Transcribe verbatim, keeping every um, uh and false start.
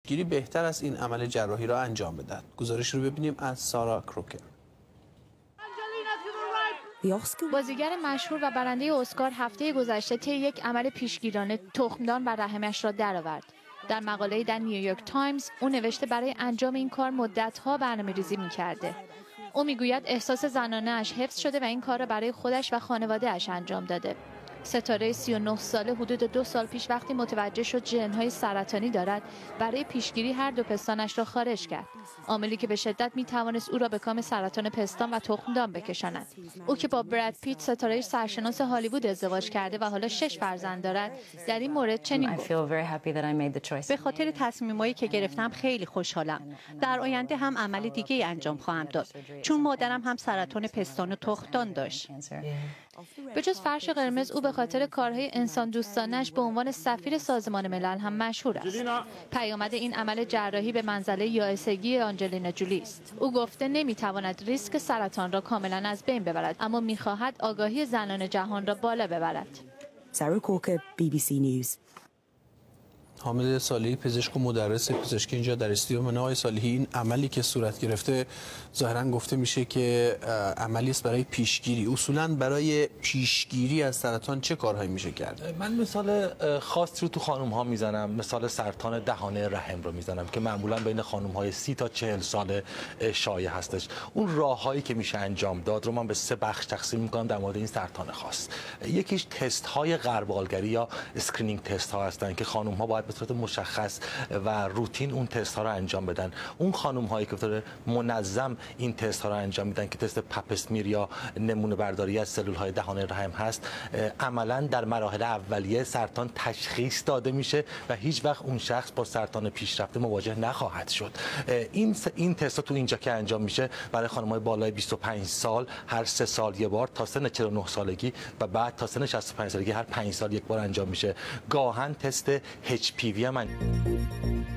گیری بهتر است این عمل جراحی را انجام بدهد. گزارش رو ببینیم از سارا کروکر. بازیگر مشهور و برنده اسکار هفته گذشته طی یک عمل پیشگیرانه تخمدان بر رحمش را درآورد. در مقاله‌ای در نیویورک تایمز او نوشته برای انجام این کار مدت‌ها برنامه‌ریزی می‌کرده. او میگوید احساس زنانه‌اش حفظ شده و این کار را برای خودش و خانواده‌اش انجام داده. ستاره سی و نه ساله حدود دو سال پیش وقتی متوجه شد ژن‌های سرطانی دارد، برای پیشگیری هر دو پستانش را خارج کرد. عاملی که به شدت می‌توانست او را به کام سرطان پستان و تخمدان بکشاند. او که با براد پیت ستاره سرشناس هالیوود ازدواج کرده و حالا شش فرزند دارد، در این مورد چنین گفت: به خاطر تصمیمایی که گرفتم خیلی خوشحالم. در آینده هم عمل دیگه انجام خواهم داد، چون مادرم هم سرطان پستان و تخمدان داشت. به جز فرش قرمز، او به خاطر کارهای انسان دوستانش به عنوان سفیر سازمان ملل هم مشهور است. پیامد این عمل جراحی به منزله یائسگی آنجلینا جولی است. او گفته نمیتواند ریسک سرطان را کاملا از بین ببرد، اما میخواهد آگاهی زنان جهان را بالا ببرد. سارا کروکر، بی بی سی نیوز. حامد صالحی، پزشک و مدرس پزشکی اینجا در استودیو من. آقای صالحی، این عملی که صورت گرفته ظاهرا گفته میشه که عملی است برای پیشگیری. اصولا برای پیشگیری از سرطان چه کارهایی میشه کرد؟ من مثال خاصی رو تو خانم ها میزنم، مثال سرطان دهانه رحم رو میزنم که معمولا بین خانم های سی تا چهل ساله شایع هستش. اون راههایی که میشه انجام داد رو من به سه بخش تقسیم میکنم در مورد این سرطان خاص. یکیش تست های غربالگری یا اسکرینینگ تست ها هستن که خانم ها باید به صورت مشخص و روتین اون تست ها رو انجام بدن. اون خانم هایی که به صورت منظم این تست ها رو انجام میدن که تست پپ اسمیر یا نمونه برداری از سلول های دهان رحم هست، عملا در مراحل اولیه سرطان تشخیص داده میشه و هیچ وقت اون شخص با سرطان پیشرفته مواجه نخواهد شد. این این تست ها تو اینجا که انجام میشه برای خانم های بالای بیست و پنج سال هر سه سال یک بار تا سن چهل و نه سالگی و بعد تا سن شصت و پنج سالگی هر پنج سال یک بار انجام میشه. گاهن تست اچ پی وی هم